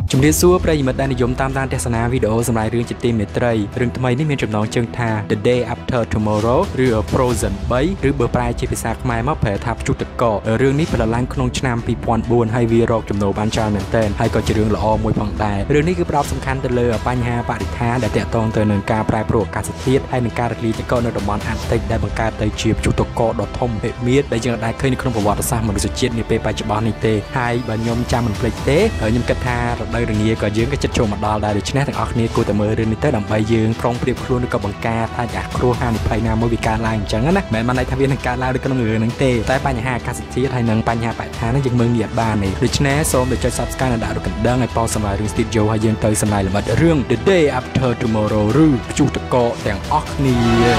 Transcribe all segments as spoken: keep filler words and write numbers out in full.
ជំរាបសួរប្រិយមិត្តដែលនិយមតាមដានទស្សនាវីដេអូសម្រាប់រឿងជាទីមេត្រីរឿងថ្មីនេះមានចំណងជើងថា The Day After Tomorrow ឬ Frozen 3 ឬបើប្រែជាភាសាខ្មែរមកប្រែថាព្យុះទឹកកករឿងនេះផលិតឡើងក្នុងឆ្នាំពីរពាន់បួនហើយវារកចំណូលបានច្រើនមែនទែនហើយក៏ជារឿងល្អមួយផងដែររឿងនេះគឺផ្ដោតសំខាន់ទៅលើបញ្ហាបរិស្ថានដែលទាក់ទងទៅនឹងការប្រែប្រួលអាកាសធាតុហើយនឹងការរលាយទឹកកកនៅតំបន់អាร์កតិកដែលបង្កើតទៅជាព្យុះទឹកកកដ៏ធំភិមាតដែលយើងអាចឃើញនៅក្នុងប្រវត្តិសាស្ត្រមនុស្សជាតិនាពេលបច្ចុប្បន្ននេះទេហើយបើខ្ញុំចាំមិនភ្លេចទេខ្ញុំគិតថារដូវរងាក៏យើងក៏ចិត្តចូលមកដល់ដែរដូច្នេះទាំងអស់គ្នាគួរតែមើលរឿងនេះទៅដើម្បីយើងប្រុងប្រៀបខ្លួនឬក៏បង្ការថាអាគ្រោះហានិភ័យណាមួយវាកើតឡើងអញ្ចឹងណាមិនមែនន័យថាវានឹងកើតឡើងនៅក្នុងរឿងហ្នឹងទេតែបញ្ហាអាកាសធាតុហើយនិងបញ្ហាបរិស្ថានហ្នឹងយើងមើលងាយអត់បានទេដូច្នេះសូមចុច Subscribe និងដាក់រូបកណ្ដឹងឲ្យប៉ោសម្រាប់រឿង Studio ហើយយើងទៅសម្រាប់ល្បិតរឿង The Day After Tomorrow ឬព្យុះទឹកកកទាំងអស់គ្នា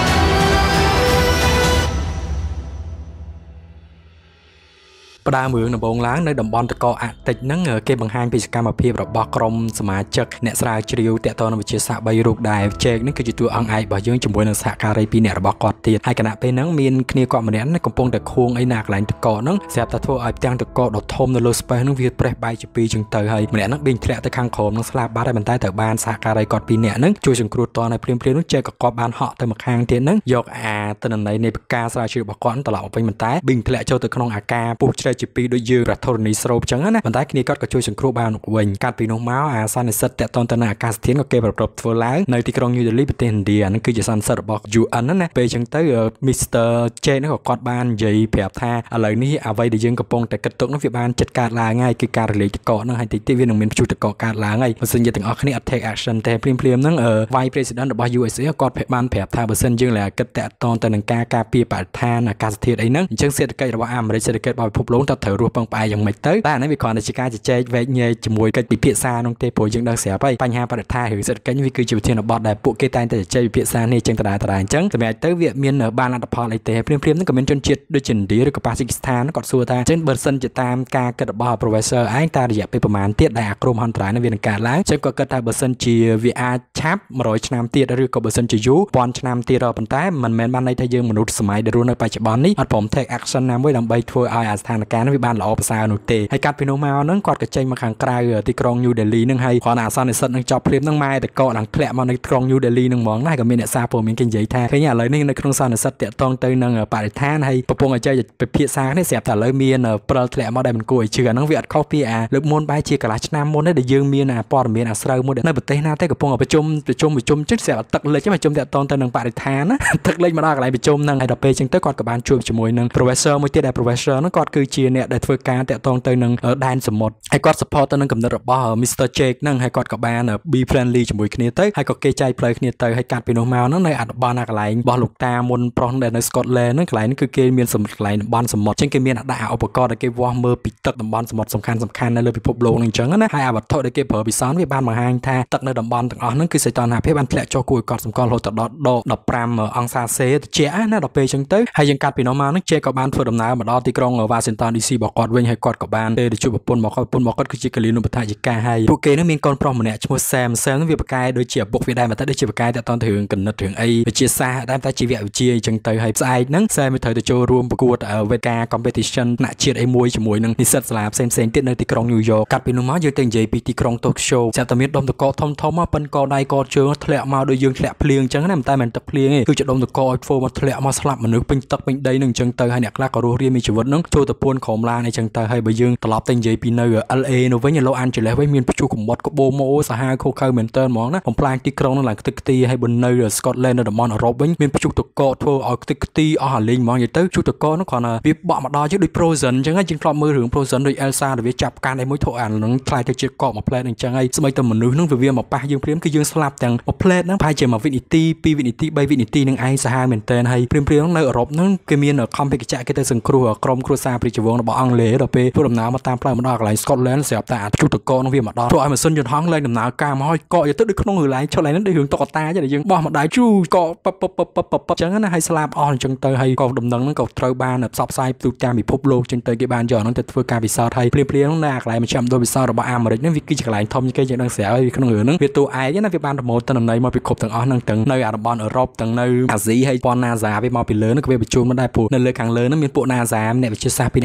ផ្ដើមរឿងដំបូងឡើងនៅតំបន់តកអាតិចហ្នឹងគេបង្ហាញពីសកម្មភាពរបស់ក្រុមសមាជិកអ្នកស្រាវជ្រាវតាក់ទងនឹងវិទ្យាសាស្ត្របីរូបដែរជែកនេះគឺជាតួអង្គឯករបស់យើងជាមួយនឹងសហការីពីរអ្នករបស់គាត់ទៀតហើយគណៈពេលហ្នឹងមានគ្នាគាត់ម្នាក់នេះកំពុងតែខួងអីណាកន្លែងតកហ្នឹងស្រាប់តែធ្វើឲ្យផ្ទាំងតកដ៏ធំនៅលើ space ហ្នឹងវាប្រេះបែកជាពីរចឹងទៅហើយម្នាក់ហ្នឹងបេងធ្លាក់ទៅខាងក្រោមហ្នឹងស្លាប់បាត់ហើយប៉ុន្តែត្រូវបានសហការីគាត់ពីរអ្នកហ្នឹងជួយសង្គ្រោះតនឲ្យភ្លាមៗហ្នឹងជែកក៏គាត់បានហក់ទៅម្ខាងទៀតហ្នឹងយកអាទិន្នន័យនៃការស្រាវជ្រាវរបស់គាត់ត្រឡប់មកវិញប៉ុន្តែបេងធ្លាក់ចូលទៅក្នុងអាការពុះជ្រែកជាពីរដូចយើងប្រធរនីស្រូបចឹងណាប៉ុន្តែគ្នាគាត់ក៏ជួយសង្គ្រោះបានវិញកាត់ពីនោះមកអាសន្និសិទតាក់ទងទៅនឹងអាកាសធាតុក៏គេប្រព្រឹត្តធ្វើឡើងនៅទីក្រុង New Delhi ប្រទេសឥណ្ឌាហ្នឹងគឺជាសន្និសិទរបស់ U N ណាពេលចឹងទៅ Mister J ហ្នឹងក៏គាត់បាននិយាយប្រាប់ថាឥឡូវនេះអ្វីដែលយើងកំពុងតែគិតទុកហ្នឹងវាបានចិត្តកើតឡើងហើយគឺការរលាយទឹកកកហ្នឹងហើយតិចតិចវានឹងមានព្យុះទឹកកកកើតឡើងហើយបើសិនជាទាំងអស់គ្នាអត់ take action តែភ្លាមៗហ្នឹង Vice President របស់ U S A គាត់បានប្រាប់ថាបើសិនយើងលែគិតតាក់ទងទៅនឹងការការពារបរិស្ថានអាកាសធាតុអីហ្នឹងអញ្ចឹងសេដ្ឋកិច្ចរបស់អាមេរិកសេដ្ឋកិច្ចរបស់ពិភពលោកតើត្រូវរស់ពឹងផ្អែកយ៉ាងម៉េចទៅតែអានេះវាគ្រាន់តែជាការជជែកវែកញែកជាមួយកិច្ចពិភាក្សានោះទេព្រោះយើងដឹងស្រាប់ហើយបញ្ហាបរិស្ថានឬសេដ្ឋកិច្ចវាគឺជាវិធានបទដែលពួកគេតែងតែជជែកពិភាក្សានេះចឹងដដែលៗអញ្ចឹងសម្រាប់ទៅវាមានបានលទ្ធផលអីទេព្រាមៗហ្នឹងក៏មានជនជាតិដូចជាឥណ្ឌាឬក៏ប៉ាគីស្ថានគាត់សួរថាចឹងបើសិនជាតាមការគិតរបស់ Professor ឯងតើរយៈពេលប្រហែលទៀតដែលអាគ្រោះមហន្តរាយនេះវានឹងកើតឡើងចឹងគាត់គិតថាបើសិនជាវាអាចឆាប់មួយរយឆ្នាំទៀតឬក៏បើសិនជាយូរពាន់ឆ្នាំទៀតប៉ុន្តែមិនមែនបានន័យថាយើងមនុស្សសម័យដែលរស់នៅបច្ចុប្បន្ននេះអត់ព្រម take action ណាមួយដើម្បីធ្វើឲ្យអាស្ថានភាពនេះវាបានល្អប្រសើរនោះទេហើយកាត់ពីនោះមកហ្នឹងគាត់ក៏ចេញមកខាងក្រៅទីក្រុង New Delhi ហ្នឹងហើយគាត់អាសន្និសិទហ្នឹងចប់ភ្លាមហ្នឹងម៉ែតកឡើងធ្លាក់មកនៅក្រុង New Delhi ហ្នឹងហ្មងណាក៏មានអ្នកសារព័ត៌មានគេនិយាយថាឃើញឥឡូវនេះនៅក្នុងសន្និសិទតាក់ទងទៅនឹងបរិស្ថានហើយប្រពងឲ្យចែកពិភាក្សាគ្នាស្រាប់តែឥឡូវមានព្រិលធ្លាក់មកដែលមិនគួរឲ្យជឿអាហ្នឹងវាអត់ខុសពីអាលើកមុនបែរជាកន្លះឆ្នាំមុនទេដែលយើងមានអាព័ត៌មានអាស្រូវមួយនៅប្រទេសណាទេកំពុងប្រជុំប្រជុំប្រជុំជិតស្រាប់តែទឹកលិចប្រជុំតាក់ទងទៅនឹងបរិស្ថានណាទឹកលិចមកដល់កន្លែងប្រជុំហ្នឹងហើយដល់ពេលចឹងទៅគាត់ក៏បានជួបជាមួយនឹង Professor មួយទៀតដែល Professor ហ្នឹងគាត់គឺជាអ្នកដែលធ្វើការតាក់ទងទៅនឹងដែនសមុទ្រហើយគាត់ support ទៅនឹងកំណត់របស់ Mister Jake ហ្នឹងហើយគាត់ក៏បាន be friendly ជាមួយគ្នាទៅហើយក៏គេចែកផ្លូវគ្នាទៅហើយកាត់ពីនោះមកហ្នឹងនៅអត្តបានកន្លែងរបស់លោកតាមុនប្រុសដែលនៅ Scotland ហ្នឹងកន្លែងនេះគឺគេមានសម្រាប់កន្លែងតំបន់សមុទ្រអញ្ចឹងគេមានដាក់ឧបករណ៍ដែលគេវាស់មើលពីទឹកតំបន់សមុទ្រសំខាន់សំខាន់នៅលើពិភពលោកហ្នឹងអញ្ចឹងណាហើយអាវត្ថុដែលគេប្រើពិសោធន៍វាបានបង្ហាញថាទឹកនៅតំបន់ទាំងអស់ហ្នឹងគឺសីតុណ្ហភាពបានធ្លាក់ចុះគួរឲ្យកត់សម្គាល់រហូតដល់ដប់ប្រាំអង្សាសេត្រជាក់ណាដល់ពេលអញ្ចឹងទៅហើយយើងកាត់ពីនោះមកហ្នឹងជេក៏បានធ្វើដំណើរមកដល់ទីក្រុង Washington D C របស់គាត់វិញហើយគាត់ក៏បានទៅជួបប្រពន្ធរបស់គាត់ប្រពន្ធរបស់គាត់គឺជាកលិនុបដ្ឋាយិកាហើយពួកគេនឹងមានកូនប្រុសម្នាក់ឈ្មោះ Sam Sam នឹងវាប្រកែដូចជាឪពុកវាដែរមកតែដូចជាប្រកែតតទៅរឿងគណិតរឿងអីវិទ្យាសាស្ត្រតែតែជីវវិទ្យាអញ្ចឹងទៅហើយផ្សាយហ្នឹង Sam វាត្រូវទៅចូលរួមប្រកួតវេទិកា competition ថ្នាក់ជាតិអីមួយជាមួយនឹងនិស្សិតសាលាផ្សេងៗទៀតនៅទីក្រុង New York កាត់ពីនោះមកយើងទៅនិយាយពីទីក្រុង Tokyo ចាប់តែមានដុំតកធំធំមកប៉ិនកដៃកជើងធ្លាក់មកដូចយើងធ្លាក់ភ្លៀងអញ្ចឹងណាមិនតែមិនទឹកភ្លៀងទេគឺជាដុំតកឲ្យធ្វើមកធ្លាក់មកស្លាប់មនុស្សពេញទឹកពេញដីនឹងអញ្ចឹងទៅហើយអ្នកខ្លះក៏រស់រានមានជីវិតនឹងចូលទៅពួនក្រោមឡានអីចឹងទៅហើយបើយើងត្រឡប់ទៅនិយាយពីនៅ L A នៅវិញ Los Angeles វិញមានព្យុះកំបុតក្បូរមកសាហាវខូខើមែនតើហ្មងណាបំផ្លាញទីក្រុងនឹងឡើងខ្ទេចខ្ទីហើយបើនៅ Scotland នៅតំបន់អឺរ៉ុបវិញមានព្យុះតកធ្វើឲ្យខ្ទេចខ្ទីអស់អាលេងហ្មងនិយាយទៅព្យុះតកនោះគ្រាន់តែវាបក់មកដល់ជាដូច Frozen អញ្ចឹងហើយយើងធ្លាប់មើលរឿង Frozen ដូច Elsa ដែលវាចាប់កាន់អីមួយធ្វើអានឹងខ្លាយទៅជាកកមួយផ្លែតអញ្ចឹងហើយស្បីតែមនុស្សនឹងវាមកប៉ះយើងព្រាមគឺយើងស្លាប់ទាំងមួយផ្លែតហ្នឹងប្រហែលជាមួយវិនាទីពីរវិនាទីបីវិនាទីនឹងឯងសាហាវមែនតើហើយព្រាមព្រាមនៅអឺរ៉ុបហ្នឹងគេមានខំពេកចៈគេទៅសង្គ្រោះក្រុមគ្រួសារព្រះជាវងរបស់អង់គ្លេសដល់ពេលធ្វើដំណើរមកតាមផ្លូវមកដល់កន្លែង Scotland ស្រាប់តែអាព្យុះតកនោះវាមកដល់ធ្វើឲ្យម៉ាស៊ីនយន្តហោះលែងដំណើរការមកហើយកកយកទៅដូចក្នុងរឿងឡើងឈុតឡើងហ្នឹងដូចរឿងតុក្កតាចឹងដែលយើងបោះមកដៃជូកកប៉ប៉ប៉ប៉ប៉អញ្ចឹងណាហើយស្លាប់អស់អញ្ចឹងទៅហើយក៏ដំណឹងហ្នឹងក៏ត្រូវបានផ្សព្វផ្សាយទូទាំងពិភពលោកចឹងទៅគេបានយកហ្នឹងទៅធ្វើការវិសោធន៍ហើយព្រាមព្រាមហ្នឹងណាកន្លែងមជ្ឈមណ្ឌលវិសោធន៍របស់អាមេរិកហ្នឹងវាគឺជាកន្លែងធំគេចឹងដឹងស្រាប់ហើយក្នុងរឿងហ្នឹងវាតួឯកណាវាបានប្រមូលទិន្នន័យមកពីគ្រប់ទាំងអស់ហ្នឹងទាំងនៅអាតំបន់អឺរ៉ុបទាំងនៅអាស៊ីហើយប៉ុន NASA វាមកពីលើហ្នឹងក៏វាបញ្ជូនមកដែរព្រោះនៅលើខាងលើហ្នឹងមានពួក NASA អ្នកវិទ្យាសាស្ត្រពីរនាក់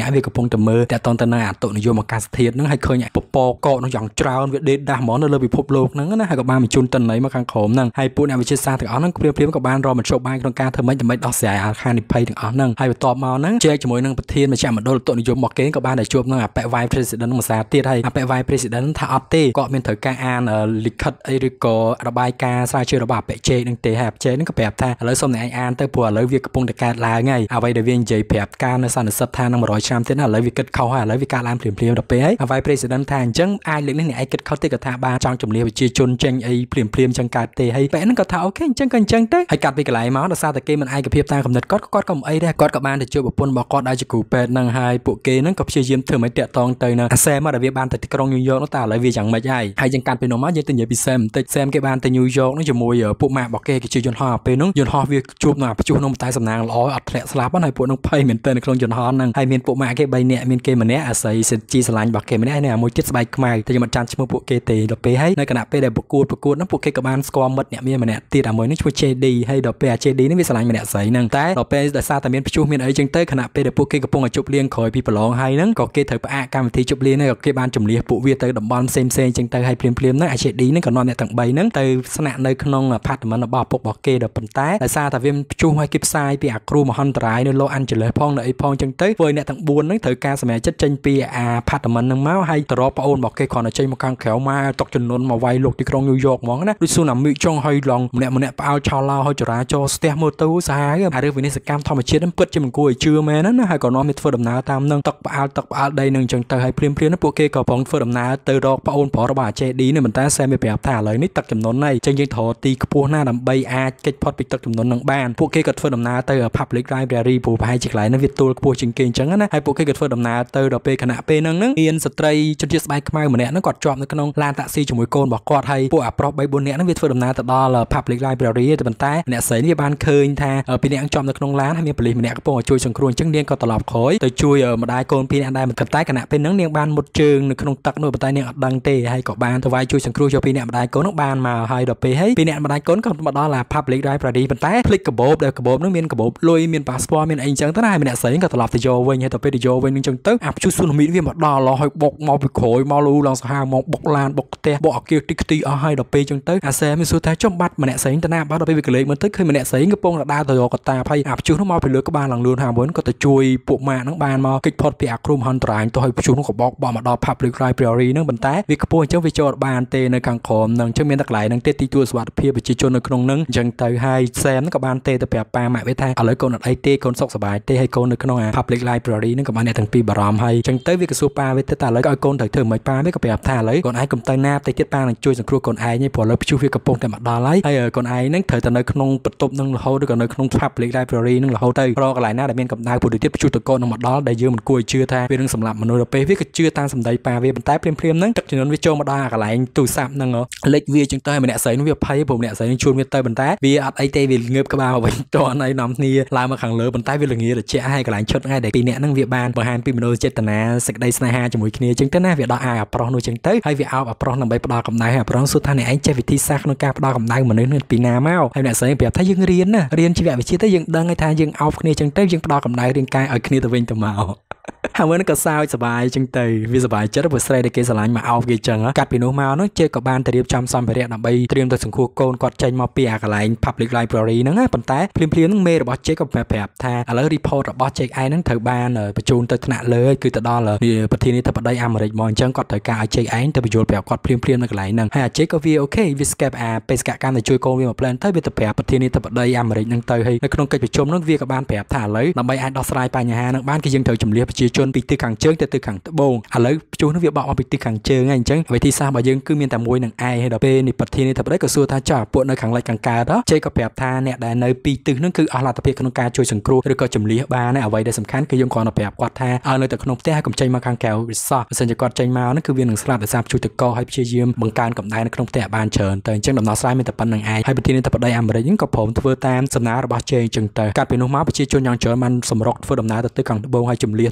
អ្នកវាកំពុងតែមើលតាក់ទងទៅនឹងអតុនិយមអាកាសធាតុហ្នឹងហើយឃើញពពកកកនោះយ៉ាងច្រើនវាដេកដាស់ហ្មងនៅលើពិភពលោកហ្នឹងណាហើយក៏បានបញ្ជូនតិន័យមកខាងក្រោមហ្នឹងហើយពួកអ្នកវិទ្យាសាស្ត្រទាំងអស់ហ្នឹងព្រាមព្រាមក៏បានរកមធ្យោបាយក្នុងការធ្វើម៉េចដើម្បីដោះស្រាយអាហានិភ័យទាំងអស់ហ្នឹងហើយបន្ទាប់មកហ្នឹងជែកជាមួយនឹងប្រធានមជ្ឈមណ្ឌលអតុនិយមរបស់គេក៏បានតែជួបនឹងអបិវាយ president មួយសារទៀតហើយអបិវាយ president ថាអត់ទេគាត់មានត្រូវការអានលិខិតអីឬក៏របាយការណ៍ស្រាវជ្រាវរបស់អបិជេហ្នឹងទេហើយអបិជេហ្នឹងក៏ប្រាប់ថាឥឡូវសូមអ្នកឯងអានទៅព្រោះឥឡូវវាកំពុងតែកើតឡើងហើយអ្វីដែលវានិយាយប្រាប់ការនៅសន្និសីទថានឹងone hundredឆ្នាំទៀតណាឥឡូវវាគិតខុសហើយឥឡូវវាកើតឡើងភ្លាមៗដល់ពេលហើយអបិវាយ president ថាអញ្ចឹងអាចលើកនេះអ្នកឯងគិតខុសទេក៏ថាបានចង់ជំនះប្រជាជនចេញអីភ្លាមៗអញ្ចឹងកើតទេហើយបែរហ្នឹងក៏ថាអូខេអញ្ចឹងក៏អញ្ចឹងទៅហើយកាត់ពីកន្លែងមកដោយសារតែគេមិនឯកភាពតាមកំណត់គាត់គាត់ក៏មិនអីដែរគាត់ក៏បានទៅជួបប្រពន្ធរបស់គាត់ដែលជាគ្រូពេទ្យហ្នឹងហើយពួកគេហ្នឹងក៏ព្យាយាមធ្វើឲ្យតាក់ទងទៅនឹងអាសែមមកដែលវាបានទៅទីក្រុងញូវយ៉កនោះតើឥឡូវវាយ៉ាងម៉េចហើយហើយយើងកាត់ពីនោះមកយើងទៅនិយាយពីសែមបន្តិចសែមគេបានទៅញូវយ៉កនោះជាមួយពួកម៉ាក់របស់គេគេជាយន្តហោះពេលនោះយន្តហោះវាជួបនឹងព្យុះនោះតែសំណាងល្អអត់ធ្លាក់ស្លាប់ហើយពួកនោះភ័យមែនទែននៅក្នុងយន្តហោះហ្នឹងហើយមានពួកម៉ាក់គេបីនាក់មានគេម្នាក់អាស័យសិទ្ធជីស្រឡាញ់របស់គេម្នាក់ហើយមួយទៀតស្បែកខ្មៅតែខ្ញុំអត់ចាំឈ្មោះពួកគេទេដល់ពេលហើយនៅគណៈពេលដែលប្រកួតប្រកួតហ្នឹងពួកគេក៏បានស្គាល់មិត្តអ្នកមានម្នាក់ទៀតអាមួយនេះឈ្មោះ jay d ហើយដល់ពេលអា jay d នេះវាស្រឡាញ់ម្នាក់ស្រីហ្នឹងតែដល់ពេលដោយសារតែមានព្យុះមានអីចឹងទៅគណៈពេលដែលពួកគេកំពុងតែជប់លៀងក្រោយពីប្រឡងហើយហ្នឹងក៏គេត្រូវផ្អាកកម្មវិធីជប់លៀងហ្នឹងក៏គេបានជំនះពួកវាទៅតំបន់ផ្សេងផ្សេងចឹងទៅហើយភ្លាមភ្លាមហ្នឹងអា jay d ហ្នឹងក៏នាំអ្នកទាំងបីហ្នឹងទៅស្នាក់នៅក្នុងអាផាតមិនរបស់ឪពុករបស់គេដល់ប៉ុន្តែដោយសារតែវាព្យុះហើយគេផ្សាយពីអាគ្រូមហន្តរាយនៅ Los Angeles ផងនៅអីផងចឹងទៅធ្វើឲ្យអ្នកទាំងfourហ្នឹងត្រូវការសម្រាប់ចិត្តចេញពីអាផាតមិនហ្នឹងមកហើយទៅរកប្អូនរបស់គេគ្រាន់តែចេញមកខាងក្រៅមកຕົកចំនួនមកវាយលោកទីក្រុងញូវយ៉កហ្មងណាដូចស៊ូណាមីចុងហើយឡងម្នាក់ម្នាក់ផ្អើលឆោឡោហើយចរាចរស្ទះមើលទៅសាហាវអារឿងវិនិស្សកម្មធម្មជាតិហ្នឹងពិតជាមិនគួរឲ្យជឿមែនណាហើយក៏នាំឲ្យធ្វើដំណើរតាមនឹងទឹកផ្អើលទឹកផ្អើលដីនឹងចឹងទៅហើយព្រាមព្រាមពួកគេក៏ប្រងធ្វើដំណើរទៅរកប្អូនប្រុសរបស់អា jay d នេះមិនតែសែមវាប្រាប់ថាឥឡូវនេះទឹកចំនួននេះចឹងយើងត្រូវទីខ្ពស់ណាដើម្បីអាចគេចផុតពីទឹកចំនួននឹងបានពួកគេក៏ធ្វើដំណើរទៅ public library ព្រោះប្រហែលជាកន្លែងហ្នឹងវាទូលខ្ពស់ជាងគេអញ្ចឹងណាហើយពួកគេក៏ធ្វើដំណើរទៅដល់ពេលគណៈពេលហ្នឹងហ្នឹងមានស្ត្រីជនជាតិស្បែកខ្មៅម្នាក់ហ្នឹងគាត់ជាប់នៅក្នុងឡានតាក់ស៊ីជាមួយកូនរបស់គាត់ហើយពួកអាប្រុសបីbốnនាក់ហ្នឹងវាធ្វើដំណើរទៅដល់ public library តែប៉ុន្តែអ្នកស្រីនេះវាបានឃើញថាពីរនាក់ជាប់នៅក្នុងឡានហើយមានប៉ូលីសម្នាក់កំពុងជួយសង្គ្រោះអញ្ចឹងនាងក៏ត្រឡប់ក្រោយទៅជួយម្ដាយកូនពីរនាក់ដែរប៉ុន្តែគណៈពេលហ្នឹងនាងបានមុតជើងនៅក្នុងទឹកនោះប៉ុន្តែនាងអត់ដឹងទេហើយក៏បានទៅវាយជួយសង្គ្រោះយកពីរនាក់ម្ដាយកូននោះបានមកហើយដល់ពេលហើយពីរនាក់ម្ដាយកូនក៏មកដល់ public library ប៉ុន្តែភ្លេចកាបូបដែលកាបូបនោះមានកាបូបលុយមានប៉ាសពតមានអីអញ្ចឹងទៅណាហើយម្នាក់ស្រីក៏ត្រឡប់ទៅយកវិញហើយដល់ពេលទៅយកវិញអញ្ចឹងទៅអាព្យុះស៊ូណាមីវាមកដល់ឡោះហើយបុកមកពីក្រោយមកលូឡើងសាហាវមកបុកឡានបុកផ្ទះបុកអគារទីខ្ទីអស់ហើយដល់ពេលអញ្ចឹងទៅអាសែមានសួរថាចំបាត់ម្នាក់ស្រីទៅណាបាត់ដល់ពេលវាកលេចមើលទៅឃើញម្នាក់ស្រីកំពុងដើរទៅរកកតាហើយអាព្យុះនោះមកពីលើក្បាលឡើងលឿនហើយមួយក៏ទៅជួយពួកម៉ាក់ហ្នឹងបានមកគេចផុតពីអាគ្រូមហន្តរាយទៅឲ្យព្យុះនោះក៏បោកបោះមកដល់ public library ហ្នឹងប៉ុន្តែវាខ្ពស់អញ្ចឹងវាចូលបានទេនៅខាងក្រោមហ្នឹងអញ្ចឹងមានតែកន្លែងហ្នឹងទេទីទួលសុវត្ថិភាពប្រជាជននៅក្នុងហ្នឹងអញ្ចឹងទៅហើយសែមហ្នឹងក៏បានទេទៅប្រាប់ប៉ាម៉ាក់វាថាឥឡូវកូនអត់អីទេកូនសុខសប្បាយទេហើយកូននៅក្នុងអា public library ហ្នឹងក៏បានអ្នកទាំងពីរបារម្ភហើយអញ្ចឹងទៅវាក៏សួរប៉ាវាទៅតែឥឡូវឲ្យកូនត្រូវធ្វើមិនប៉ាវាក៏ប្រាប់ថាឥឡូវកូនឯងកុំទៅណាផ្ទៃទៀតប៉ានឹងជួយសង្គ្រោះកូនឯងឯងព្រោះឥឡូវព្យុះវាកំពុងតែមកដល់ហើយហើយកូនឯងហ្នឹងត្រូវតែនៅក្នុងបន្ទប់ហ្នឹងរហូតឬក៏នៅក្នុង public library ហ្នឹងរហូតទៅរកកន្លែងណាដែលមានកម្ដៅព្រោះទៅទៀតព្យុះតកូននឹងមកដល់ដែលយើងមិនគួរឲ្យជឿថាវានឹងសម្លាប់មនុស្សដល់ពេលវាក៏ជឿតាមសម្ដីប៉ាវាប៉ុន្តែព្រាមព្រាមហ្នឹងទឹកចំនួនវាចូលមកដល់កន្លែងទូរស័ព្ទហ្នឹងលេចវាចឹងទៅម្នាក់ស្រីនោះវាភ័យព្រោះម្នាក់ស្រីនឹងជួនវាទៅប៉ុន្តែវាអត់អីទេវាងើបក្បាលមកវិញតអីនាំគ្នាឡើងមកខាងលើប៉ុន្តែវាល្ងាត្រជាក់ហើយកន្លែងឈុតថ្ងៃដែលពីរនាក់ហ្នឹងវាបានបង្ហាញពីមនោចេតនាសេចក្តីស្នេហាជាមួយគ្នាចឹងទៅណាវាដោះអាយអាប្រុសនោះចឹងទៅហើយវាអោបអាប្រុសដើម្បីផ្ដល់កម្ដៅឲ្យអាប្រុសសួរថាអ្នកឯងចេះវិធីសាស្ត្រក្នុងការផ្ដល់កម្ដៅមនុស្សនេះពីណាមកហើយម្នាក់ស្រីប្រាប់ថាយើងរៀនណារៀនជីវវិទ្យាទៅយើងដឹងហើយថាយើងអោបគ្នាចឹងទៅយើងផ្ដល់កម្ដៅរាងកាយឲ្យគ្នាទៅវិញទៅមកហើយមិនក៏សើចសប្បាយចឹងទៅវាសប្បាយចិត្តព្រោះស្រីដែលគេស្រឡាញ់មកអោបគេចឹងកាត់ពីនោះមកនោះជេក៏បានទៅរៀបចំសម្ភារៈដើម្បីត្រៀមទៅសង្គ្រោះកូនគាត់ចេញមកពីអាកន្លែង public library ហ្នឹងណាប៉ុន្តែភ្លាមភ្លាមហ្នឹងមេរបស់ជេក៏ប្រាប់ថាឥឡូវ report របស់ជេឯងហ្នឹងត្រូវបានបញ្ជូនទៅថ្នាក់លើគឺទៅដល់ប្រធានាធិបតីអាមេរិកមកអញ្ចឹងគាត់ត្រូវការឲ្យជេឯងទៅបញ្យល់ប្រាប់គាត់ភ្លាមភ្លាមនៅកន្លែងហ្នឹងហើយអាជេក៏វាអូខេវា escape អាបេសកកម្មទៅជួយកូនវាមក plan ទៅវាទៅប្រាប់ប្រធានាធិបតីអាមេរិកហ្នឹងទៅហើយនៅក្នុងកិច្ចប្រជុំហ្នឹងវាក៏បានប្រាប់ថាឥឡូវដើម្បីអាចដោះស្រាយបញ្ហាហ្នឹងបានគឺយើងត្រូវជំនះប្រជាជនពីទិសខាងជើងទៅទិសខាងត្បូងឥឡូវព្យុះនោះវាបក់មកពីទិសខាងជើងហើយអញ្ចឹងវិធីសាស្ត្ររបស់យើងគឺមានតែមួយនឹងឯងហើយដល់ពេលនេះប្រធានាធិបតីក៏សួរថាចុះពួកនៅខាងលិចខាងកើតជេក៏ប្រាប់ថាអ្នកដែលនៅពីទិសហ្នឹងគឺអស់លទ្ធភាពក្នុងការជួយសង្គ្រោះឬក៏ជំនះបានហើយអ្វីដែលសំខាន់គឺយើងគ្រាន់តែប្រាប់គាត់ថាឲ្យនៅតែក្នុងផ្ទះហើយកុំចេញមកខាងក្រៅវាសោះបើមិនជាគាត់ចេញមកហ្នឹងគឺវានឹងស្លាប់ដោយសារព្យុះតកហើយព្យាយាមបង្កើនកម្ដៅនៅក្នុងផ្ទះបានច្រើនទៅអញ្ចឹងដំណោះស្រាយមានតែប៉ុណ្្នឹងឯងហើយប្រធានាធិបតីអាមេរិកហ្នឹងក៏ព្រមធ្វើតាមសំណើរបស់ជេអញ្ចឹងទៅកាត់ពីនោះមកប្រជាជនយ៉ាងច្រើនបានសម្រុកធ្វើដំណើរទៅទិសខាងត្បូងហើយជំនះទៅហ្នឹងហើយ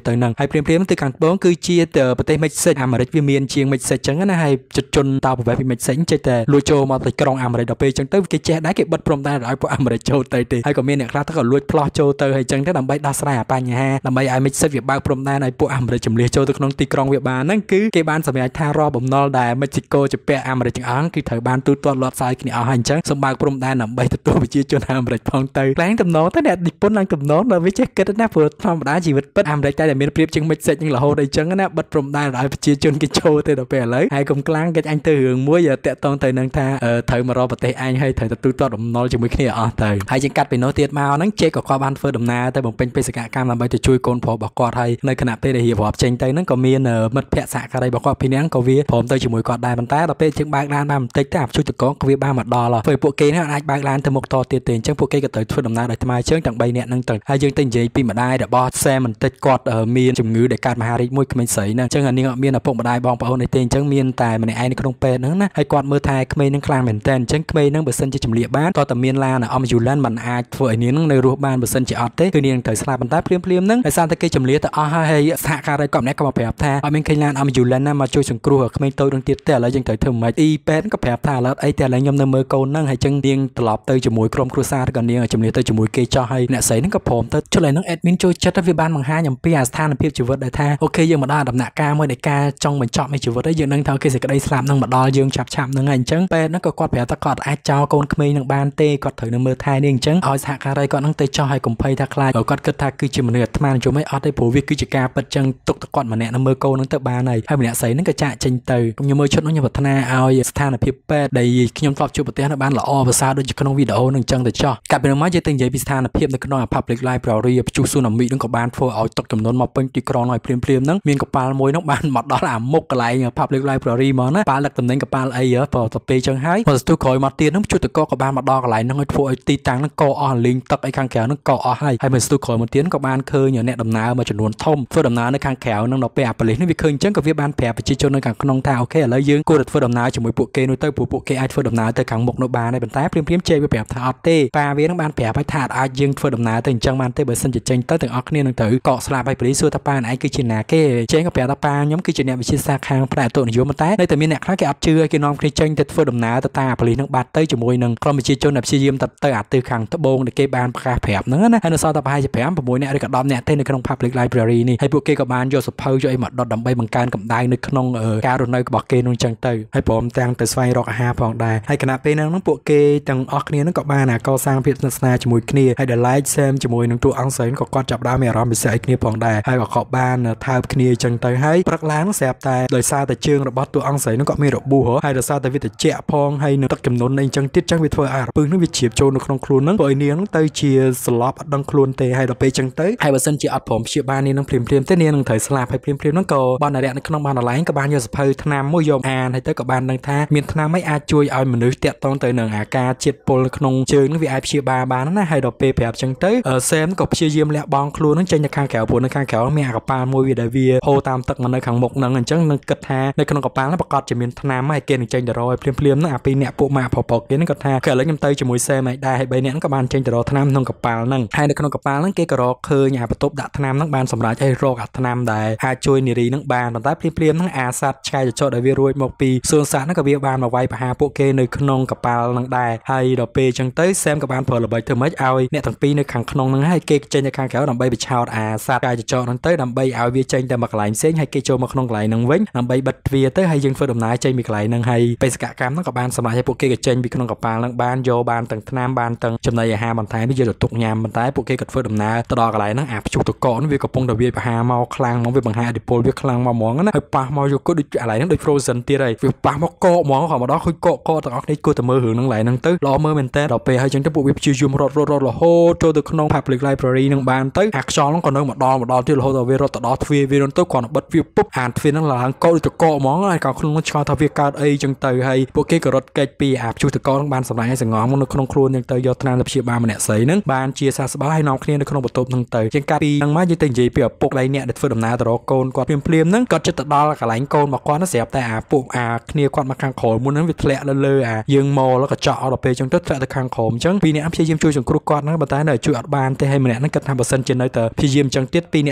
ហើយព្រាមព្រាមទៅខាងត្បូងគឺជាប្រទេសមិចស៊ិកអាមេរិកវាមានជាងមិចស៊ិកចឹងណាហើយចិត្តជនតប្រវេសពីមិចស៊ិកចេះតែលួចចូលមកទៅក្រុងអាមេរិកដល់ពេលចឹងទៅគេចេះដែរគេបិទព្រំដែនឲ្យពួកអាមេរិកចូលទៅទេហើយក៏មានអ្នកខ្លះទៅក៏លួចផ្លោះចូលទៅហើយចឹងទៅដើម្បីដោះស្រាយអាបញ្ហាដើម្បីឲ្យមិចស៊ិកវាបើកព្រំដែនឲ្យពួកអាមេរិកចម្លៀសចូលទៅក្នុងទីក្រុងវាបានហ្នឹងគឺគេបានសម្រេចថារាល់បំណុលដែលមិចស៊ីកូជាពាក់អាមេរិកទាំងអស់គឺត្រូវបានទូទាត់លាត់សាយគ្នាអស់ហើយអញ្ចឹងសម្បើកព្រំដែនដើម្បីទទួលប្រជាជនអាមេរិកផងទៅខ្លាំងតំណងទៅអ្នកនិពន្ធឡើងតំណងដល់វាចេះគិតណាព្រោះធម្មតាជីវិតពិតអាមេរិកតែតែមានប្រៀបជាងមិចស៊ិកនឹងរហូតអីចឹងណាបិទព្រំដែនឲ្យប្រជាជនគេចូលទៅដល់ពេលឥឡូវហើយកុំខ្លាំងគេអញទៅរឿងមួយតាក់តងទៅនឹងថាត្រូវមករកប្រទេសអញហើយត្រូវទៅទូទាត់បំណុលជាមួយគ្នាអស់ទៅហើយជាងកាត់ពីនោះទៀតមកហ្នឹងជេកក៏គាត់បានធ្វើដំណើរទៅបំពេញបេសកកម្មដើម្បីទៅជួយកូនប្រុសរបស់គាត់ហើយនៅខណៈពេលដែលរៀបរាប់ចេញទៅហ្នឹងក៏មានមិត្តភ័ក្តិសហការីរបស់គាត់ពីរនាក់ក៏វាព្រមទៅជាមួយគាត់ដែរប៉ុន្តែដល់ពេលជាងបើកឡានបានបន្តិចទៅអាព្យុតកងក៏វាបានមកដល់ហើយពួកគេហ្នឹងអាចបើកឡានទៅមុខតទៀតទេអញ្ចឹងពួកគេក៏ត្រូវធ្វើដំណើរដោយថ្មើរជើងទាំងបីនាក់ហ្នឹងទៅហើយយើងទៅនិយាយពីម្ដាយរបស់ Sam បន្តិចគាត់មានជំងឺដែលកើតមហារីកមួយក្មេងស្រីហ្នឹងអញ្ចឹងអានាងអត់មានឪពុកម្ដាយបងប្អូនអីទេអញ្ចឹងមានតែម្នាក់ឯងនៅក្នុងពេទ្យហ្នឹងណាហើយគាត់មើលថែក្មេងហ្នឹងខ្លាំងមែនតើអញ្ចឹងក្មេងហ្នឹងបើសិនជាចម្លៀសបានតើតើមានឡាន ambulance មិនអាចធ្វើឲ្យនាងហ្នឹងនៅរស់បានបើសិនជាអត់ទេគឺនាងត្រូវស្លាប់ប៉ុន្តែភ្លាមៗហ្នឹងដោយសារតែគេចម្លៀសទៅអស់ហើយសហការីគាត់ម្នាក់ក៏មកប្រាប់ថាអត់មានឃើញឡាន ambulance ណាមកជួយសង្គ្រោះក្មេងតូចនឹងទៀតទេឥឡូវយើងត្រូវធ្វើម៉េចអ៊ីពេទ្យក៏ប្រាប់ថាឥឡូវអីតែឥឡូវខ្ញុំនៅមើលកូនហ្នឹងហើយចឹងនាងត្រឡប់ទៅជាមួយក្រុមគ្រួសារក៏នាងចម្លៀសទៅជាមួយគេចោះហើយអ្នកស្រីហ្នឹងក៏ព្រមទៅចុះឥឡូវហ្នឹង admin ចូលចិត្តវាបានបង្ហាញអំពីអាស្ថានភាពជីវិតដែលថាអូខេយើងមកដល់ដំណាក់កាលមួយនៃការចង់បញ្ចប់នៃជីវិតហើយយើងនឹងថាគេសេចក្តីស្លាប់ហ្នឹងមកដល់យើងឆាប់ឆាប់ហ្នឹងហើយអញ្ចឹងពេទ្យហ្នឹងក៏គាត់ប្រាប់ថាគាត់អាចចោលកូនក្មេងនឹងបានទេគាត់ត្រូវនៅមើលថែនាងអញ្ចឹងឲ្យសហការីគាត់ហ្នឹងទៅចោះឲ្យកុំភ័យថាខ្លាចគាត់គិតថាគឺជាមនុស្សអាត្មាជុំអីអត់ទេព្រោះវាគឺជាការពិតចឹងទុកតែគាត់ម្នាក់នៅមើលកូនហ្នឹងទៅបានហើយហើយម្នាក់ស្រីហ្នឹងក៏ចាក់ចេញទៅខ្ញុំមើលឈុតហ្នឹងខ្ញុំប្រាថ្នាឲ្យស្ថានភាពពេទ្យដែលខ្ញុំធ្លាប់ជួបប្រទេសហ្នឹងបានល្អប្រសើរដូចក្នុងវីដេអូហ្នឹងអញ្ចឹងទៅចោះកាត់ពីនោះមកយើងទៅនិយាយពីស្ថានភាពនៅក្នុង public library ព្យុះស៊ូណាមីហ្នឹងក៏បានធ្វើឲ្យទឹកចំនួនមកពេញទីក្រុងឲ្យព្រាមព្រាមហ្នឹងមានកប៉ាល់មួយហ្នឹងបានមកដល់អាមុខកន្លែង public library មកណាប៉ាល់ដឹកតំណែងកប៉ាល់អីហ៎ព្រោះទៅពេលចឹងហើយមកស្ទុះក្រោយមកទៀតហ្នឹងព្យុះតកក៏បានមកដល់កន្លែងហ្នឹងឲ្យធ្វើឲ្យទីតាំងហ្នឹងកអស់លេងទឹកអីខាងក្រៅហ្នឹងកអស់ហើយហើយមកស្ទុះក្រោយមកទៀតក៏បានឃើញអ្នកដំណើរមួយចំនួនធំធ្វើដំណើរនៅខាងក្រៅហ្នឹងដល់ពេលអាប៉ូលីសនេះវាឃើញចឹងក៏វាបានប្រាប់ប្រជាជននៅខាងក្នុងថាអូខេឥឡូវយើងគួរតែធ្វើដំណើរជាមួយពួកគេនោះទៅព្រោះពួកគេអាចធ្វើដំណើរទៅខាងមុខនោះបានហើយប៉ុន្តែព្រាមព្រាមជេវាប្រាប់ថាអត់ទេប៉ាវាហ្នឹងបានប្រាប់ឲ្យថាអាចយើងធ្វើដំណើរទៅអញ្ចឹងបានទេបើសិនជាចេញទៅទាំងអស់គ្នានឹងត្រូវកកស្លាប់ហើយប៉ូលីសសួរថាប៉ាឯងគឺជាណាគេចេញក៏ប្រាប់ថាប៉ាខ្ញុំគឺជាអ្នកវិទ្យាសាស្ត្រខាងផ្នែកអតុនិយមតែនៅតែមានអ្នកខ្លះគេអត់ជឿគេនាំគ្នាចេញទៅធ្វើដំណើរទៅតាមប៉ូលីសនឹងបាត់ទៅជាមួយនឹងក្រុមប្រជាជនដែលព្យាយាមទៅទៅអាទិសខាងត្បូងដែលគេបានប្រកាសប្រាប់ហ្នឹងណាហើយនៅសល់តែប្រហែលជាប្រាំ 6នាក់ឬក៏ដប់នាក់ទេនៅក្នុង public library នេះហើយពួកគេក៏បានយកសភៅយកអីមកដុតដើម្បីបង្កើនកម្ដៅនៅក្នុងការរស់នៅរបស់គេនោះអញ្ចឹងទៅហើយព្រមទាំងទៅស្វែងរកអាហារផងដែរហើយគណៈពេលហ្នឹងពួកគេទាំងអស់គ្នាហ្នឹងក៏បានអាកសាងភាពស្និទ្ធស្នាលជាមួយគ្នាហើយដែល like Sam ជាមួយនឹងតួអង្គស្រីក៏គាត់ចាប់ដើមមានអារម្មណ៍ពិសេសគ្នាផងដែរហើយក៏បានថើបគ្នាអញ្ចឹងទៅហើយព្រឹកឡើងស្រាប់តែដោយសារតែជើងរបស់តួអង្គស្រីហ្នឹងក៏មានរបួសហើយដោយសារតែវាត្រជាក់ផងហើយនៅទឹកចំនួនអីអញ្ចឹងទៀតចឹងវាធ្វើឲ្យអាពឹសហ្នឹងវាជ្រាបចូលនៅក្នុងខ្លួនហ្នឹងព្រោះឲ្យនាងហ្នឹងទៅជាស្លាប់អត់ដឹងខ្លួនទេហើយដល់ពេលអញ្ចឹងទៅហើយបើសិនជាអត់ព្រមព្យាបាលនាងហ្នឹងព្រាមព្រាមទេនាងនឹងត្រូវស្លាប់ហើយព្រាមព្រាមហ្នឹងក៏បានរយៈនៅក្នុងបានកន្លែងក៏បានយកសភៅថ្នាំមួយយកអានហើយទៅក៏បានដឹងថាមានថ្នាំអីអាចជួយឲ្យមនុស្សតាក់ទងទៅនឹងអាការជាតិពុលនៅក្នុងជើងហ្នឹងវាអាចព្យាបាលបានណាហើយដល់ពេលប្រាប់អញ្ចឹងទៅSamក៏ព្យាយាមលះបង់ខ្លួនហ្នឹងចេញទៅខាងក្រៅព្រោះនៅខាងក្រៅមានអាកប៉ាល់មួយវាដែលវាហូរតាមទឹកមកនៅខាងមុខហ្នឹងអញ្ចឹងនឹងគិតថានៅក្នុងកប៉ាល់ហ្នឹងប្រកាសជាមានថ្នាំហើយគេនឹងចេញទៅរកឲ្យភ្លាមភ្លាមហ្នឹងអាពីរអ្នកពួកម៉ាក់ប្រុសប្រុសគេហ្នឹងគាត់ថាគេឥឡូវខ្ញុំទៅជាមួយSamឯដែរហើយបីអ្នកហ្នឹងក៏បានចេញទៅរកថ្នាំក្នុងកប៉ាល់ហ្នឹងហើយនៅក្នុងកប៉ាល់ហ្នឹងគេក៏រកឃើញអាបន្ទប់ដាក់ថ្នាំហ្នឹងបានសម្រាប់ឲ្យរកអាថ្នាំដែលអាចជួយនារីហ្នឹងបានប៉ុន្តែភ្លាមភ្លាមហ្នឹងអាសត្វឆ្កែចចកដែលវារួចមកពីសួនសត្វហ្នឹងក៏វាបានមកវាយប្រហារពួកគេនៅក្នុងកប៉ាល់ហ្នឹងដែរហើយដល់ពេលអញ្ចឹងទៅSamក៏បានប្រើល្បិចធ្វើម៉េចឲ្យអ្នកទាំងពីរនៅខាងក្នុងហ្នឹងហើយគេចេញទៅខាងក្រៅដើម្បីបញ្ឆោតអាសត្វឆ្កែចចកហ្នឹងទៅដើម្បីឲ្យវាចេញទៅមកកន្លែងផ្សេងហើយគេចូលមកក្នុងកន្លែងហ្នឹងវិញដើម្បីបិទទ្វារទៅហើយយើងធ្វើដំណើរចេញពីកន្លែងហ្នឹងហើយបេសកកម្មហ្នឹងក៏បានសម្រេចឲ្យពួកគេក៏ចេញពីក្នុងកប៉ាល់ហ្នឹងបានយកបានទាំងថ្នាំបានទាំងចំណីអាហារបន្ថែមវាយកទៅទុកញ៉ាំប៉ុន្តែពួកគេក៏ធ្វើដំណើរទៅដល់កន្លែងហ្នឹងអាព្យុះតកហ្នឹងវាកំពុងតែវាយប្រហារមកខ្លាំងមកវាបង្ហាញឥទ្ធិពលវាខ្លាំងមកហ្មងណាហើយប៉ះមកយកគត់ដូចកន្លែងហ្នឹងដូច frozen ទៀតហើយវាប៉ះមកកកហ្មងក៏មកដល់ឃើញកកកទាំងអស់គ្នាគួរតែមើលរឿងហ្នឹងកន្លែងហ្នឹងទៅល្អមើលមែនតើដល់ពេលហើយចឹងទៅពួកវាព្យាយាមរត់រត់រត់រហូតចូលទៅក្នុង public library ហ្នឹងបានទៅអាខ្យល់ហ្នឹងក៏នៅមកដល់មកដល់ទៀតរហូតដល់វារត់ទៅដល់ទ្វារវារត់ទៅគ្រាន់តែបិទវាពុបអានទ្វារហ្នឹងឡើងកោដូចតកហ្មងហើយក៏ខ្លួនឆ្ងល់ថាវាកើតអីចឹងទៅហើយពួកគេក៏រត់គេចពីអាព្យុះតកហ្នឹងបានសម្រាប់ឲ្យសង្ងំនៅក្នុងខ្លួនចឹងទៅយកថ្នាំទៅព្យាបាលម្នាក់ស្រីហ្នឹងបានជាសះស្បើហើយនាំគ្នានៅក្នុងបន្ទប់ហ្នឹងទៅជាងកាពីហ្នឹងមកយើងទៅនិយាយពីឪពុកដៃអ្នកដែលធ្វើដំណើរទៅរកកូនគាត់ភ្លាមៗហ្នឹងគាត់ចិត្តទៅដល់កន្លែងកូនមកគាត់ស្រាប់តែអាពួកអាគ្នាគាត់មកខាងក្រោយមុនហ្នឹងវាធ្លាក់លើលើអាយើងមកแล้วក៏ចក់ដល់ពេលចឹងទៅធ្លាក់ទៅខាងក្រោមចឹងពីរអ្នកព្យាយាមជួយសង្គ្រោះគាត់ហ្នឹងប៉ុន្តែនៅជួយអត់បានទេហើយម្នាក់ហ្នឹងគាត់ថាបើសិនជានៅតែព្យាយាមចឹងទៀតពីរអ្នកទេគាត់ត្រូវ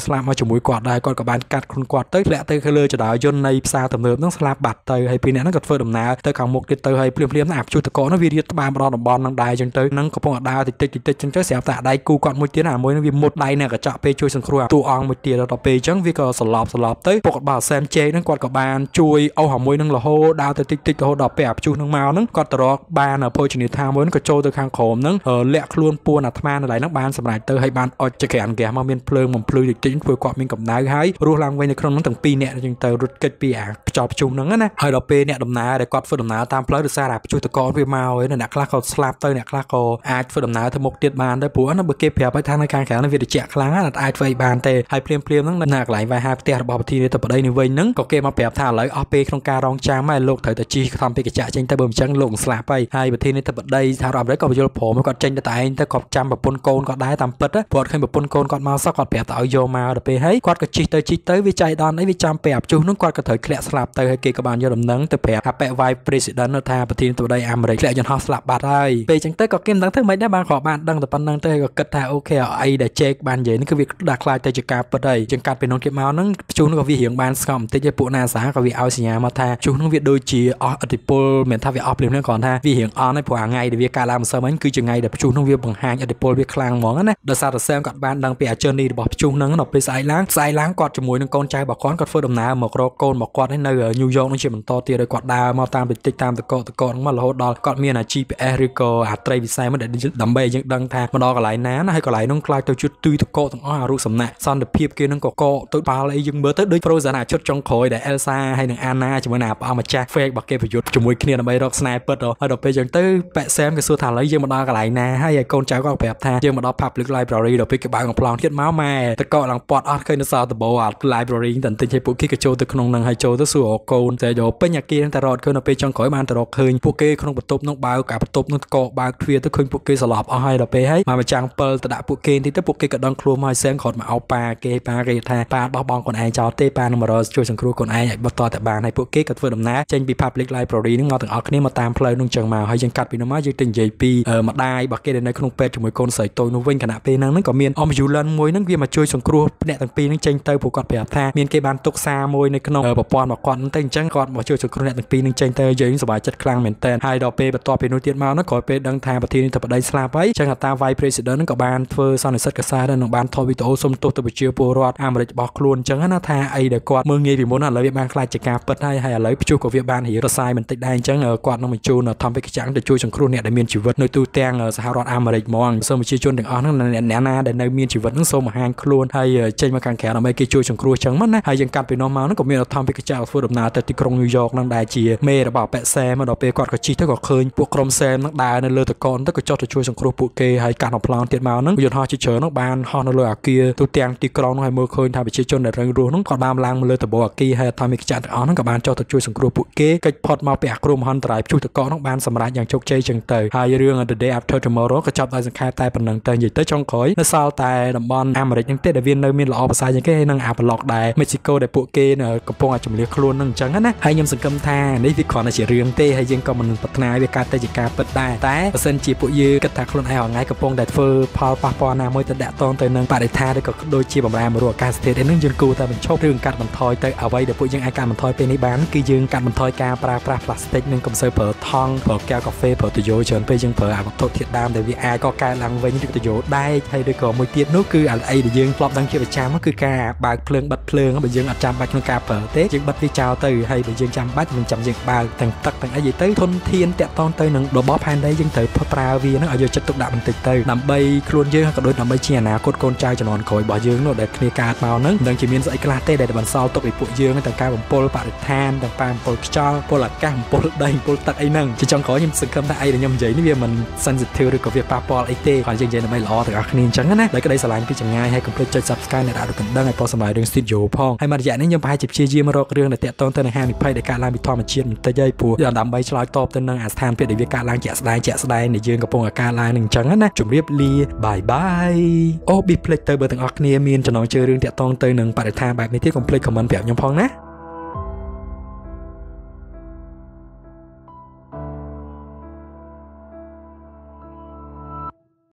ស្លាប់មកជាមួយគាត់ដែរគាត់ក៏បានកាត់ខ្លួនគាត់ទៅធ្លាក់ទៅលើចរន្តយន្តនៃផ្សារទំនើបហ្នឹងស្លាប់បាត់ទៅហើយពេលអ្នកហ្នឹងក៏ធ្វើដំណើរទៅខាងមុខទៀតទៅហើយភ្លាមៗណាអាព្យុះតកហ្នឹងវារៀតក្បាលមកដល់តំបន់ហ្នឹងដែរអញ្ចឹងទៅហ្នឹងកំពុងតែដើរតិចតិចតិចអញ្ចឹងទៅស្រាប់តែដៃគូគាត់មួយទៀតណាមួយហ្នឹងវាមុតដៃនៅកញ្ចក់ពេលជួយសង្គ្រោះតួអង្គមួយទៀតដល់ពេលអញ្ចឹងវាក៏សន្លប់សន្លប់ទៅពុកបាល់សែមជេកហ្នឹងគាត់ក៏បានជួយអូសមួយហ្នឹងរហូតដើរទៅតិចតិចរហូតដល់ពេលអាព្យុះហ្នឹងមកហ្នឹងគាត់ទៅរកបានភោជនីយដ្ឋានមួយហ្នឹងក៏ចូលទៅខាងក្រោមហ្នឹងលាក់ខ្លួនពួនអាត្មានៅឡើយហ្នឹងបានសម្រេចទៅហើយបានអុចចក្រានហ្គាសមកមានភ្លើងបំភ្លឺតិចតិចធ្វើគាត់មានកម្ដៅហើយរស់ឡើងវិញនៅក្នុងហ្នឹងទាំងពីរនាក់អញ្ចឹងទៅរត់គេចពីអាខ្យល់ព្យុះហ្នឹងណាហើយដល់ពេលអ្នកដំណើរដែលគាត់ធ្វើដំណើរតាមផ្លូវដោយសារអាព្យុះតកវាមកហើយអ្នកខ្លះក៏ស្លាប់ទៅអ្នកខ្លះក៏អាចធ្វើដំណើរទៅមុខទៀតបានដែរព្រោះណាបើគេប្រាប់ឲ្យថានៅខាងក្រៅហ្នឹងវាត្រជាក់ខ្លាំងណាស់អាចធ្វើឲ្យបានទេហើយភ្លាមភ្លាមហ្នឹងនៅកន្លែងវាយហាផ្ទះរបស់ប្រធានាធិបតីនេះវិញហ្នឹងក៏គេមកប្រាប់ថាឥឡូវអស់ពេលក្នុងការរងចាំហើយលោកត្រូវតែជិះខំពីកញ្ចក់ចេញទៅបើមិនចឹងលោកនឹងស្លាប់ហើយហើយប្រធានាធិបតីសហរដ្ឋអាមេរិកក៏យល់ព្រមគាត់ចេញទៅតែឯងទៅគាត់ចាំប្រពន្ធកូនគាត់ដែរតាមពិតគាត់ឃើញប្រពន្ធកូនគាត់មកសោះគាត់ប្រាប់ទៅឲ្យយកមកដល់ពេលហើយគាត់ក៏ជិះទៅជិះទៅវាចៃដន្យអីវាចាំពេលអាព្យុះហ្នឹងគាត់ក៏ត្រូវធ្លាក់ស្លាប់ទៅហើយគេក៏បានយកដំណឹងទៅប្រាប់ថាបែកវាយ president ថាប្រធានាធិបតីអាមេរិកធ្លាក់យន្តហោះស្លាប់បាត់ហើយពេលចឹងទៅក៏គេមិនដឹងធ្វើម៉េចដែរបានគាត់បានដឹងតែប៉ុណ្្នឹងទៅក៏គិតថាអូខេអីដែលជេកបាននិយាយនេះគឺវាដាក់ខ្លាចទៅជាការពិតហើយចឹងកាត់ពីនោះគេមកហ្នឹងព្យុះហ្នឹងក៏វារៀងបានស្ងប់បន្តិចហើយពួក NASA ក៏វាឲ្យសញ្ញាមកថាព្យុះហ្នឹងវាដូចជាអស់ឥទ្ធិពលមិនថាវាអស់ភ្លាមៗគ្រាន់ថាវារៀងអន់ហើយព្រោះអាថ្ងៃដែលវាកើតឡើងម្សិលមិញគឺជាថ្ងៃដែលព្យុះហ្នឹងវាបង្ហាញឥទ្ធិពលវាខ្លាំងហ្មងណាដោយសារតែសែមគាត់បានដឹងពីអាជននេះរបស់ព្យុះហ្នឹងដល់ពេលស្អែកឡើងស្អែកឡើងគាត់ជាមួយនឹងកូនចៅរបស់គាត់គាត់ធ្វើដំណើរមករកកូនរបស់គាត់នៅញូវយ៉កនឹងជាបន្តទៀតហើយគាត់ដើរមកតាមតិចតិចតាមតកតកហ្នឹងមករហូតដល់គាត់មានអា ជី พี เอส ឬក៏អាត្រីវិស័យមួយដែលដើម្បីយើងដឹងថាមកដល់កន្លែងណាណាហើយកន្លែងហ្នឹងខ្លាចទៅជួបទូតកកទាំងអស់អារូបសំណាក់សន្តិភាពគេនឹងកកទៅបាល់អីយើងមើលទៅដូច Frozen អាជុតចុងក្រោយដែល Elsa ហើយនឹង Anna ជាមួយនឹងព្រះម្ចាស់ Fake របស់គេប្រយុទ្ធជាមួយគ្នាដើម្បីរកស្នេហ៍ពិតហើយដល់ពេលអញ្ចឹងទៅប៉ែសែមគេសួរថាឥឡូវយើងមកដល់កន្លែងណាហើយកូនចៅគាត់ប្រាប់ថាយើងមកដល់ Public Library ដល់ពេលគេបើកកំ ប្លង់ទៀតមកម៉ែតកកឡើងពាត់អត់ឃើញនៅសល់ដបោអា library តែតិចឲ្យពួកគេក៏ចូលទៅក្នុងនឹងហើយចូលទៅសួរកូនតែយកពេញអាគារតែរត់ឃើញនៅពេលចុងក្រោយបានទៅរកឃើញពួកគេក្នុងបន្ទប់នោះបើកអាបន្ទប់នោះកកបើកទ្វារទៅឃើញពួកគេស្លាប់អស់ហើយដល់ពេលហើយមកម្ចាំងពិលទៅដាក់ពួកគេទីទៅពួកគេក៏ដឹងខ្លួនមកហើយសែមគាត់មកអោបប៉ាគេប៉ាគេថាប៉ាបោះបង់ខ្លួនឯងចោលទេប៉ានឹងមករកជួយសង្គ្រោះខ្លួនឯងឲ្យបន្តតែបានហើយពួកគេក៏ធ្វើដំណើរចេញពី public library នឹងមកទាំងអស់គ្នាមកតាមផ្លូវនោះចឹងមកហើយយើងកាត់ពីនោះមកយើងទៅនិយាយពីម្ដាយរបស់គេដែលនៅក្នុងពេទ្យជាមួយកូនស្រីតូចនោះវិញខណៈពេលហ្នឹងក៏មាន ambulance មួយហ្នឹងវាមកជួយសង្គ្រោះអ្នកទាំងពីរហ្នឹងចេញទៅពួកគាត់ប្រាប់ថាមានគេបានទុកសារមួយនៅក្នុងប្រព័ន្ធរបស់គាត់ហ្នឹងទៅអញ្ចឹងគាត់មកជួយសង្គ្រោះអ្នកទាំងពីរហ្នឹងចេញទៅយើងសប្បាយចិត្តខ្លាំងមែនតើហើយដល់ពេលបន្ទាប់ពីនោះទៀតមកហ្នឹងក្រោយពេលដឹងថាប្រធានាធិបតីស្លាប់ហើយអញ្ចឹងតាវាយ president ហ្នឹងក៏បានធ្វើសន្និសីទកសារដែរនឹងបានថតវីដេអូសុំទោសទៅប្រជាពលរដ្ឋអាមេរិករបស់ខ្លួនអញ្ចឹងណាថាអីដែលគាត់មើលងាយពីមុនឥឡូវវាបានខ្លាចជាការពិតហើយហើយឥឡូវព្យុះក៏វាបានរីរសាយបន្តិចដែរអញ្ចឹងគាត់នឹងបញ្ជូនថំពេកចាំងទៅជួយសង្គ្រោះអ្នកដែលមានជីវិតនៅទូទាំងសហរដ្ឋអាមេរិកហ្មងសូមប្រជាជនទាំងអស់ហ្នឹងអ្នកណាដែលនៅមានជីវិតហ្នឹងសូមបង្ហាញខ្លួនហើយចេញមកខាងក្រៅដើម្បីគេជួយសង្គ្រោះអញ្ចឹងមកណាហើយយើងកាត់ពីនោះមកហ្នឹងក៏មានថំពេកចាំងធ្វើដំណើរទៅទីក្រុងញូវយ៉កហ្នឹងដែលជាមេរបស់ប៉ែសែមដល់ពេលគាត់ក៏ជិះទៅក៏ឃើញពួកក្រុមសែមហ្នឹងដើរនៅលើតកនទៅក៏ចុះទៅជួយសង្គ្រោះពួកគេហើយកាត់នៅប្លង់ទៀតមកហ្នឹងយន្តហោះជាច្រើនហ្នឹងបានហោះនៅលើអាគារទូទាំងទីក្រុងហ្នឹងហើយមើលឃើញថាប្រជាជនដែលរងគ្រោះហ្នឹងគាត់បានឡើងមកលើដំបូលអាគារហើយថំពេកចាំងទាំងអស់ហ្នឹងក៏បានចុះទៅជួយសង្គ្រោះពួកគេកិច្ចផុតមកពីអាគ្រោះមហន្តរាយព្យុះតកហ្នឹងបានសម្រេចយ៉ាងជោគជ័យចឹងទៅហើយរឿង The Day After Tomorrow ក៏ចាប់ដោយសង្ខេបតែប៉ុណ្្នឹងទៅនិយាយទៅចុងក្រោយនៅសល់តែតំបន់អាមេរិកហ្នឹងទេដែលវានៅមានល្អប្រសើរជាងគេហើយនឹងអាប្លុកដែរមេស៊ីកូដែលពួកគេកំពុងតែជំនះខ្លួនហ្នឹងអញ្ចឹងណាហើយខ្ញុំសង្ឃឹមថានេះវាគ្រាន់តែជារឿងទេហើយយើងក៏មិនប្រាថ្នាវាកើតទៅជាការពិតដែរតែបើសិនជាពួកយើងគិតថាខ្លួនឯងរាល់ថ្ងៃកំពុងតែធ្វើផលប៉ះពាល់ណាមួយទៅដាក់តងទៅនឹងបរិស្ថានឬក៏ដូចជាបំរែបំរួលអាកាសធាតុហ្នឹងយើងគួរតែបញ្ឈប់រឿងកាត់បន្ថយទៅអ្វីដែលពួកយើងអាចកាត់បន្ថយពេលនេះបានគឺយើងកាត់បន្ថយការប្រើប្រាស់ផ្លាស្ទិកនិងកុំសូវប្រើថង់ប្រើកែវកាហ្វេប្រើទុយោច្រើនពេកយើងប្រើអាវត្ថុធាតុដើមដែលវាអាចកកែឡើងវិញឬទុយោដែកហើយឬក៏មួយទៀតនោះគឺអីដែលយើងធ្លាប់ដឹងជាប្រចាំគឺការបើកភ្លើងបិទភ្លើងបើយើងអត់ចាំបាច់ក្នុងការប្រើទេយើងបិទវាចោលទៅហើយបើយើងចាំបាច់យើងចាំយើងបើកទាំងទឹកទាំងអីទៅធនធានតាក់ទងទៅនឹងរបស់ផែនដីយើងត្រូវប្រើវានឹងឲ្យយកចិត្តទុកដាក់បន្តិចទៅដើម្បីខ្លួនយើងក៏ដូចដើម្បីជាអនាគតកូនចៅជំនាន់ក្រោយរបស់យើងនោះដែលគ្នាកើតមកហ្នឹងមិនដឹងជាមានស្អីខ្លះទេដែលបន្សល់ទុកឲ្យពួកយើងទាំងការបំពុលបរិស្ថានទាំងការបំពុលខ្យល់បំពុលអាកាសបំពុលដីបំពុលទឹកអីហ្នឹងជាចុងក្រោយខ្ញុំសង្ឃឹមថាអីដែលខ្ញុំនិយាយនេះវាមិន sensitive ឬក៏វាប៉ះពាល់អីទេគាត់យើងនិយាយដើម្បីល្អទាំងអស់គ្នាអញ្ចឹងណាដោយក្តីស្រឡាញ់ពីចម្ងាយហើយកុំភ្លេចចុច Subscribe និងដាក់រូបកណ្ដឹងឲ្យពោសម្រាប់រឿង Studio ផងហើយមករយៈនេះខ្ញុំប្រហែលជាព្យាយាមរករឿងដែលតាក់ទងទៅនឹងហានិភ័យដែលកើតឡើងពីធម្មជាតិបន្តិចហើយព្រោះដើម្បីឆ្លើយតបទៅនឹងអាស្ថានភាពដែលវាកើតឡើងជាក់ស្ដែងជាក់ស្ដែងដែលយើងកំពុងតែកើតឡើងនឹងអញ្ចឹងណាជម្រាបលាបាយបាយអូប៊ីភ្លេចទៅបើទាំងអស់គ្នាមានចំណងជើងរឿងតាក់ទងទៅនឹងបរិស្ថានបែបនេះទៀតកុំភ្លេច comment ប្រាប់ខ្ញុំផងណា